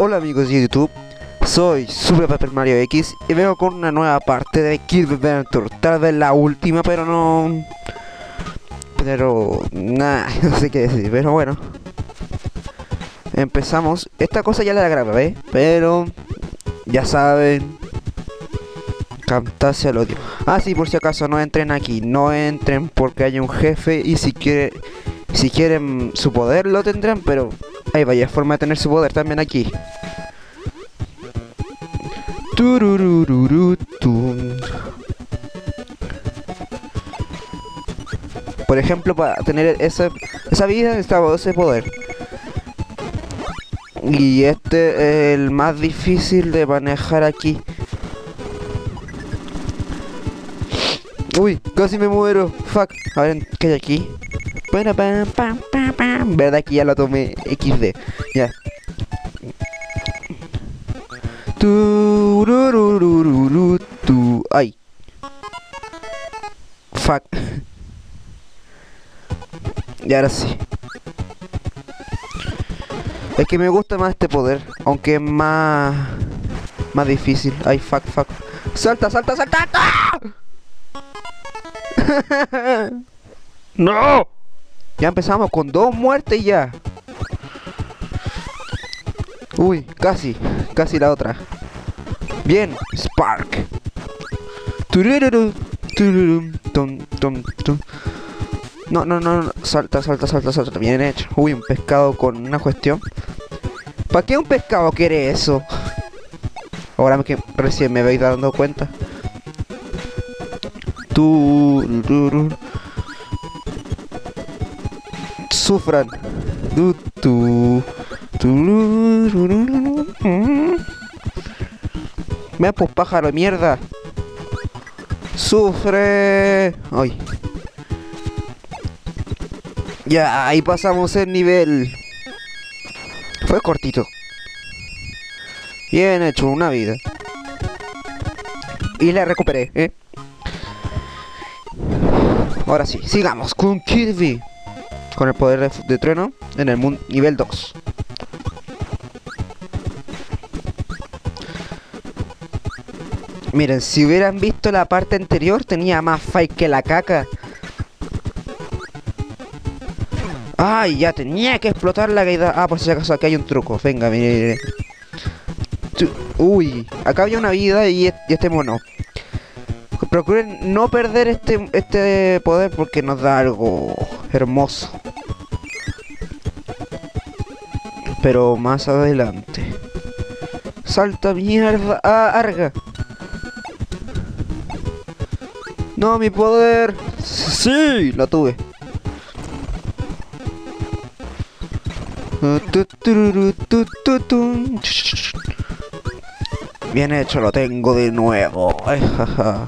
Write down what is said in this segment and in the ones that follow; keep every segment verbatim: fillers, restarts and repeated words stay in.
Hola amigos de YouTube, soy Super Paper Mario X y vengo con una nueva parte de Kirby Adventure. Tal vez la última, pero no... Pero... Nah, no sé qué decir, pero bueno. Empezamos. Esta cosa ya la grabé, pero... Ya saben... Camtasia al odio. Ah, sí, por si acaso, no entren aquí. No entren porque hay un jefe y si quiere... Si quieren su poder lo tendrán, pero... Hay varias formas de tener su poder también aquí. Tururururutum. Por ejemplo, para tener esa, esa vida necesitaba ese poder. Y este es el más difícil de manejar aquí. Uy, casi me muero. Fuck. A ver, ¿qué hay aquí? Verdad que ya lo tomé equis de. Ya. Tu, ay. Fuck. Y ahora sí. Es que me gusta más este poder, aunque es más más difícil. Ay, fuck, fuck. Salta, salta, salta. ¡Ah! No. Ya empezamos con dos muertes ya. Uy, casi, casi la otra. Bien, Spark. Turururu, tururum, tum, tum, tum. No, no, no, no, salta, salta, salta, salta. Bien hecho. Uy, un pescado con una cuestión. ¿Para qué un pescado quiere eso? Ahora que recién me veis dando cuenta. Turururu. Sufran. Tu, tu, turururu. Me pues pájaro de mierda. Sufre. Ay. Ya, ahí pasamos el nivel. Fue cortito. Bien hecho, una vida. Y la recuperé, ¿eh? Ahora sí, sigamos con Kirby. Con el poder de, de trueno en el mundo nivel dos. Miren, si hubieran visto la parte anterior, tenía más fight que la caca. Ay, ya tenía que explotar la caída. Ah, por si acaso aquí hay un truco. Venga, mire. Uy, acá había una vida y este mono. Procuren no perder este, este poder porque nos da algo hermoso. Pero más adelante. Salta mierda. Ah, arga. No, mi poder. Sí, lo tuve. Bien hecho, lo tengo de nuevo. Ay, jaja.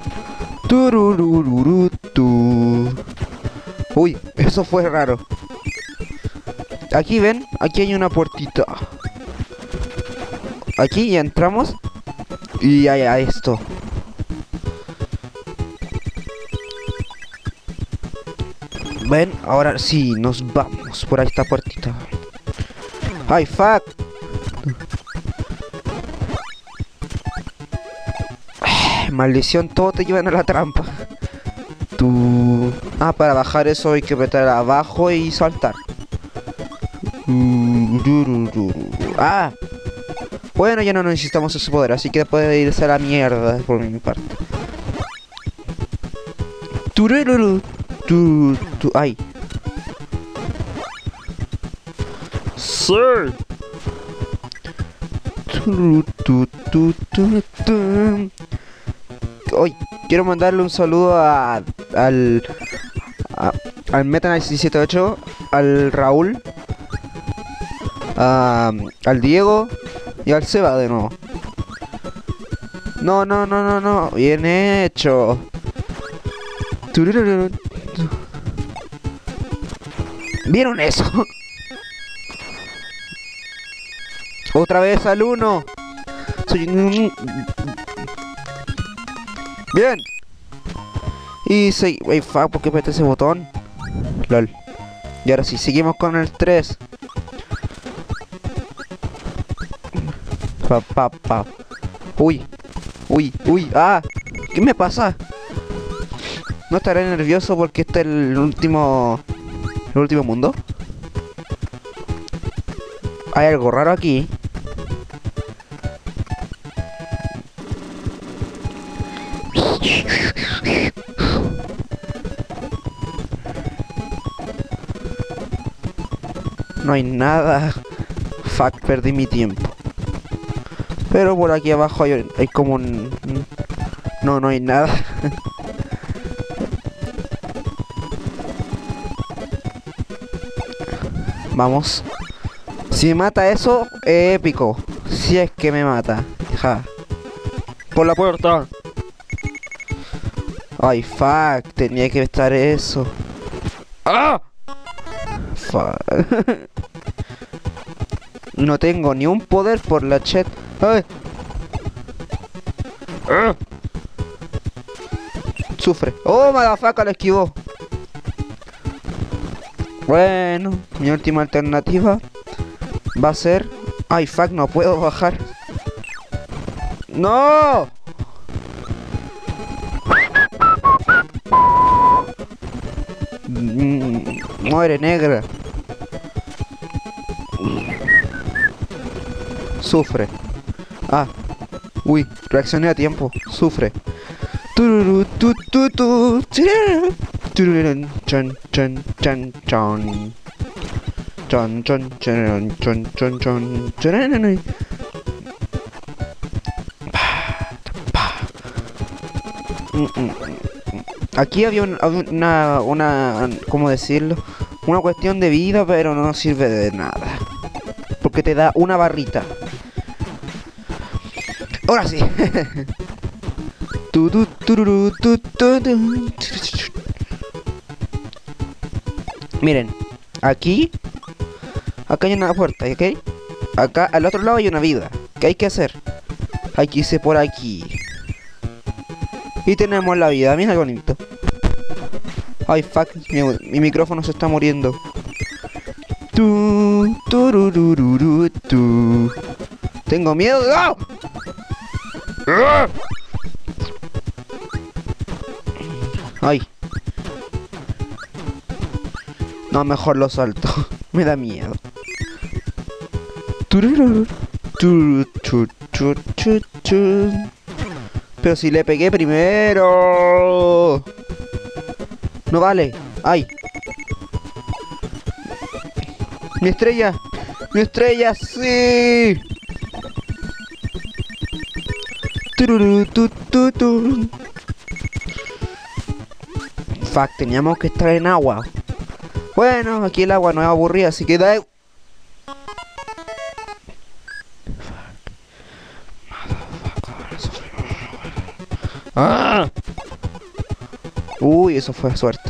Uy, eso fue raro. Aquí ven, aquí hay una puertita. Aquí ya entramos. Y hay a esto. Ven, ahora sí, nos vamos por esta puertita. ¡Ay, fuck! Maldición, todo te llevan a la trampa. Tú... Ah, para bajar eso hay que apretar abajo y saltar. Ah. Bueno, ya no necesitamos ese poder, así que puede irse a la mierda por mi parte. Turururu. Tu, tu, ay. Sí. Tu, tu, tu, tu, tu. Hoy quiero mandarle un saludo a, al a, al Meta Knight setenta y ocho, al Raúl, a, al Diego y al Seba de nuevo. No, no, no, no, no. Bien hecho. ¿Vieron eso? Otra vez al uno. Soy... Bien. Y se... Wey, fuck, ¿por qué apreté ese botón? Lol. Y ahora sí, seguimos con el tres. Pa, pa, pa. Uy. Uy, uy. Ah. ¿Qué me pasa? No estaré nervioso porque este es el último... El último mundo. Hay algo raro aquí. No hay nada. Fuck, perdí mi tiempo. Pero por aquí abajo hay, hay como un... No, no hay nada. Vamos. Si me mata eso, épico. Si es que me mata. Ja. Por la puerta. Ay, fuck. Tenía que estar eso. ¡Ah! Fuck. No tengo ni un poder por la chat. ¡Ay! ¡Ah! Sufre. ¡Oh, motherfucker! Lo esquivó. Bueno, mi última alternativa va a ser... Ay, fuck, no puedo bajar. ¡No! Mm, muere, negra. Sufre. Ah. Uy, reaccioné a tiempo. Sufre. Tururu, tu, tu, tu, tururu, tururun, chon, chon, chon, chon. Chon, chon, chon, chon, chon, chon, chon. Aquí había un- una, una, ¿cómo decirlo? Una cuestión de vida, pero no sirve de nada. Porque te da una barrita. Ahora sí. Tu, tu, tururu, tu, tu, tu. Miren, aquí, acá hay una puerta, ¿ok? Acá al otro lado hay una vida. ¿Qué hay que hacer? Hay que irse por aquí. Y tenemos la vida, mira qué bonito. Ay, fuck, mi, mi micrófono se está muriendo. Tu, tururururu, tu. Tengo miedo. ¡Ah! ¡Ah! Ay. No, mejor lo salto. Me da miedo. Turururu, tu, tu, tu, tu, tu. Pero si le pegué primero. No vale. Ay. Mi estrella. Mi estrella, sí. Tururu, tu, tu, tu. Fuck, teníamos que estar en agua. Bueno, aquí el agua no es aburrida, así que da... ¡Ah! Uy, eso fue suerte.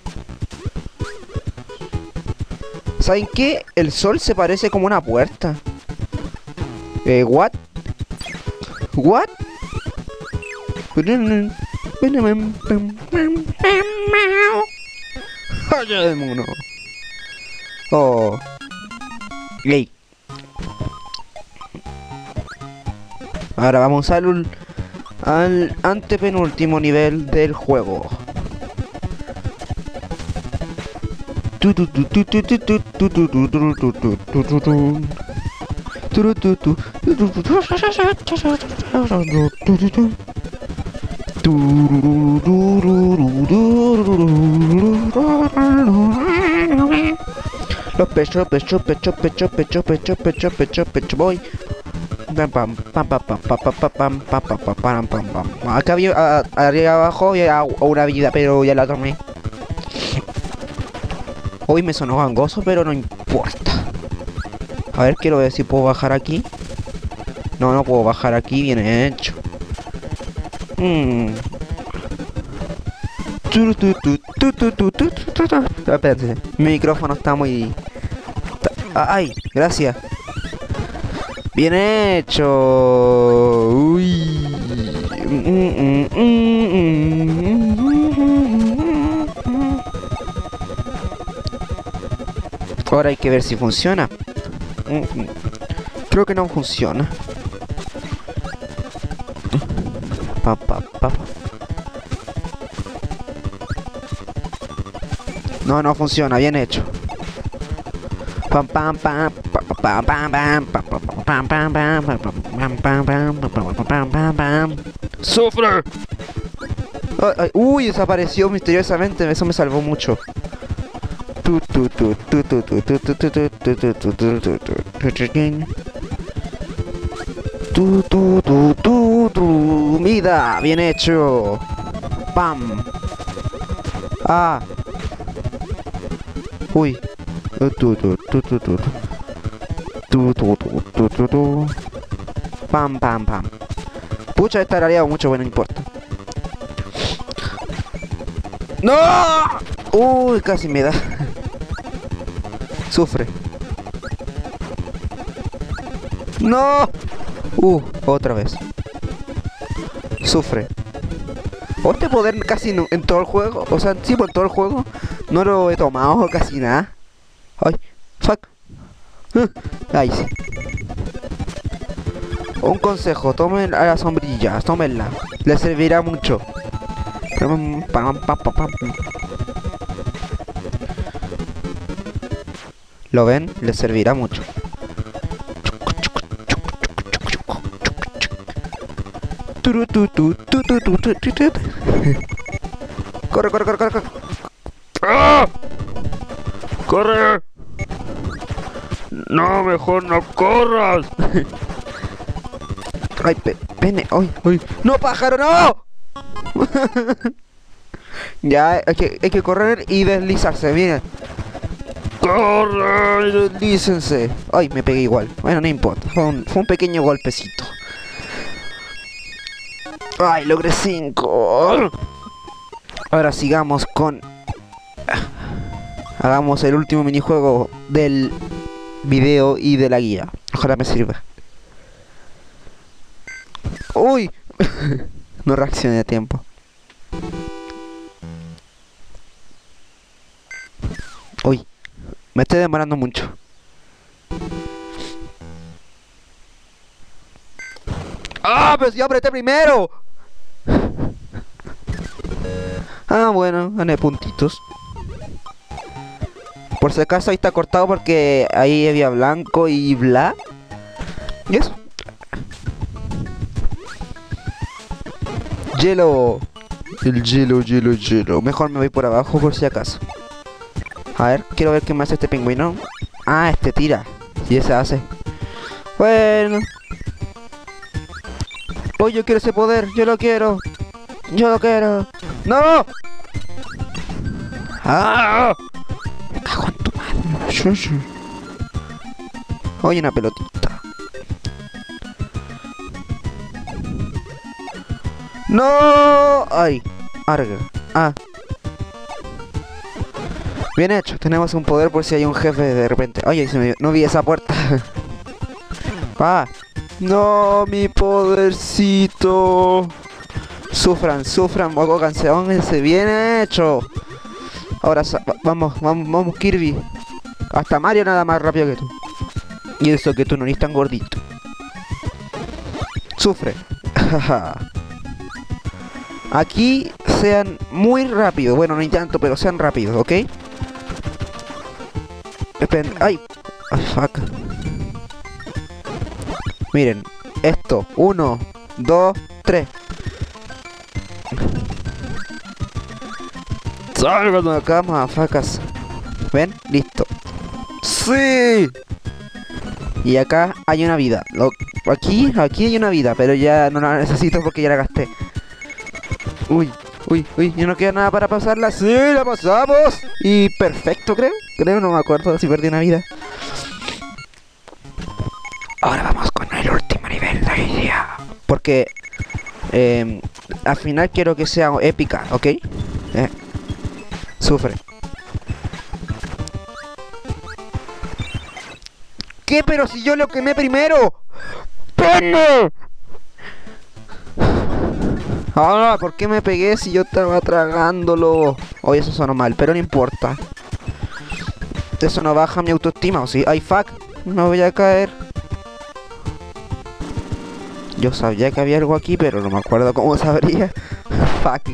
¿Saben qué? El sol se parece como una puerta. Eh, what? What? ¡Oye, el mono! Oh. Ey. Ahora vamos al, al antepenúltimo nivel del juego. Los pechos, pechos, pechos, pechos, pechos, pechos, pechos, pechos, pechos, voy. Pam, pam, pam, pam, pam, pam, pam, pam, pam, pam, pam, pam, pam, pam. Acá había, a- arriba abajo había una vida, pero ya la tomé. Hoy me sonó gangoso, pero no importa. A ver, quiero ver si puedo bajar aquí. No, no puedo bajar aquí, bien hecho. Mmm. Espérate, mi micrófono está muy... ¡Ay! Gracias. Bien hecho. Uy. Ahora hay que ver si funciona. Creo que no funciona. pa, pa. No, no funciona, bien hecho. Pam pam pam pam pam pam pam pam pam pam pam pam pam pam pam pam pam. ¡Sufre! Uy, desapareció misteriosamente, eso me salvó mucho. Tu tu tu tu tu tu tu tu tu tu tu tu tu tu tu tu vida, bien hecho. Pam. Ah. Uy. Tu tu tu tu tu tu tu tu tu tu tu. Pam pam pam. Pucha, está tarareado mucho, bueno, no importa. ¡No! Uy, casi me da. Sufre. ¡No! Uh, otra vez. Sufre. ¿O este poder casi no, en todo el juego? O sea, sí, por todo el juego. No lo he tomado casi nada. Ay, fuck. Uh, ahí sí. Un consejo, tomen a la sombrilla, tómenla. Les servirá mucho. Pam, pam, pam, pam, pam. ¿Lo ven? Les servirá mucho. Corre, corre, corre, corre, corre. ¡Ah! ¡Corre! No, mejor no corras. Ay, pe pene, ay, ay. ¡No, pájaro, no! Ya, hay que, hay que correr y deslizarse, miren. ¡Corre! Deslícense. Ay, me pegué igual. Bueno, no importa. Fue un, fue un pequeño golpecito. Ay, logré cinco. Ahora sigamos con... Hagamos el último minijuego del video y de la guía. Ojalá me sirva. ¡Uy! No reaccioné a tiempo. Uy, me estoy demorando mucho. ¡Ah! ¡Pero si yo apreté primero! Ah, bueno, gané puntitos. Por si acaso ahí está cortado porque ahí había blanco y bla. ¿Y eso? Hielo. El hielo, hielo, hielo. Mejor me voy por abajo por si acaso. A ver, quiero ver qué me hace este pingüino. Ah, este tira. Y ese hace. Bueno. Oh, yo quiero ese poder. Yo lo quiero. Yo lo quiero. ¡No! ¡Ah! Me cago en tu madre. Oye, una pelotita. ¡No! ¡Ay! Arga. Ah. Bien hecho. Tenemos un poder por si hay un jefe de repente. Oye, se me... no vi esa puerta. ¡Ah! ¡No! ¡Mi podercito! Sufran, sufran, pónganse, pónganse. Bien hecho. Ahora, vamos, vamos, vamos, Kirby. Hasta Mario nada más rápido que tú. Y eso que tú no eres tan gordito. Sufre. Aquí sean muy rápidos. Bueno, no hay tanto, pero sean rápidos, ¿ok? Esperen. ¡Ay! ¡Ay, fuck! Miren, esto. Uno, dos, tres. Salgan acá, mafacas. ¿Ven? Listo. ¡Sí! Y acá hay una vida. Lo, aquí, aquí hay una vida, pero ya no la necesito porque ya la gasté. Uy, uy, uy, ya no queda nada para pasarla. ¡Sí, la pasamos! Y perfecto, creo. Creo, no me acuerdo si perdí una vida. Ahora vamos con el último nivel de la guía. Porque eh, al final quiero que sea épica, ¿ok? Eh. Sufre. ¿Qué? Pero si yo lo quemé primero. ¡Pene! Ah, ¿por qué me pegué si yo estaba tragándolo? Oye, eso sonó mal, pero no importa. Eso no baja mi autoestima, ¿o sí? ¡Ay, fuck! No voy a caer. Yo sabía que había algo aquí, pero no me acuerdo cómo sabría. Fuck.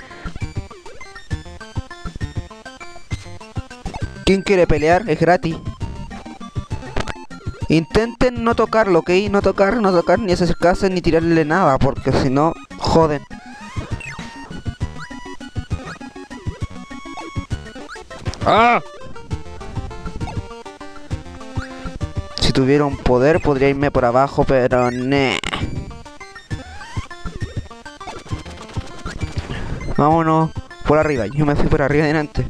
¿Quién quiere pelear? Es gratis. Intenten no tocarlo, ¿ok? No tocar, no tocar, ni acercarse, ni tirarle nada, porque si no, joden. ¡Ah! Si tuviera un poder, podría irme por abajo, pero ne. Vámonos por arriba. Yo me fui por arriba adelante.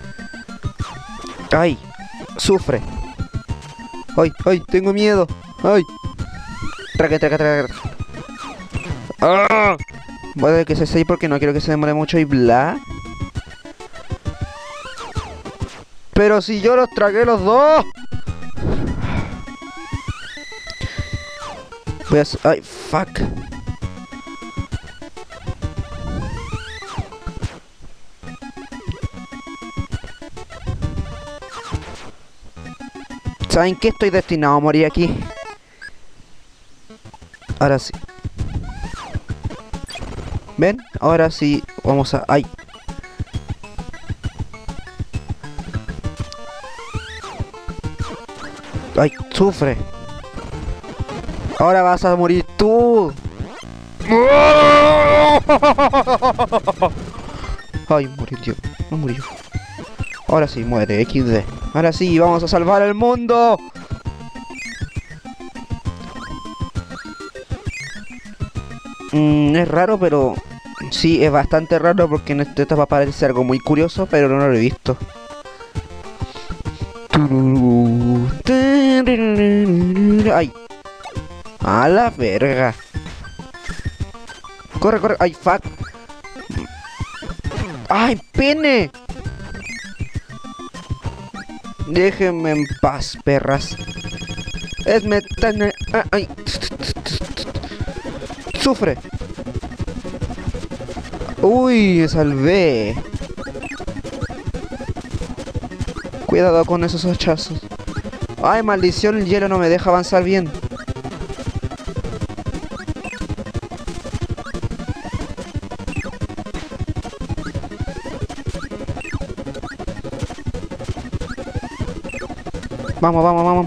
¡Ay! ¡Sufre! ¡Ay! ¡Ay! ¡Tengo miedo! ¡Ay! Traque, traque, traque. ¡Ah! Voy a ver que se seis porque no quiero que se demore mucho y bla. Pero si yo los tragué los dos. Voy a... ¡Ay! ¡Fuck! ¿Saben qué? Estoy destinado a morir aquí. Ahora sí. ¿Ven? Ahora sí. Vamos a... ¡Ay! ¡Ay! ¡Sufre! Ahora vas a morir tú. Ay, murió. No murió. Ahora sí, muere. equis de. Ahora sí, vamos a salvar el mundo. Mm, es raro, pero... Sí, es bastante raro porque en esta etapa parece algo muy curioso, pero no lo he visto. Ay. A la verga. Corre, corre. Ay, fuck. Ay, pene. Déjenme en paz, perras. Es metal. Ay. Sufre. Uy, me salvé. Cuidado con esos hachazos. Ay, maldición, el hielo no me deja avanzar bien. Vamos, vamos, vamos.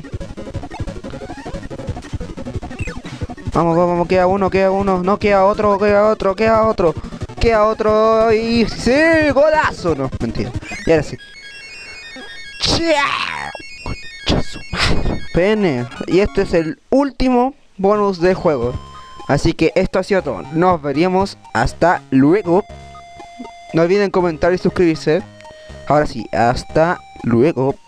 Vamos, vamos, vamos, queda uno, queda uno. No, queda otro, queda otro, queda otro. Queda otro y... ¡Sí! ¡Golazo! No, mentira. Y ahora sí. ¡Chao! Concha su madre. Pene. Y este es el último bonus del juego. Así que esto ha sido todo. Nos veríamos hasta luego. No olviden comentar y suscribirse. Ahora sí, hasta luego.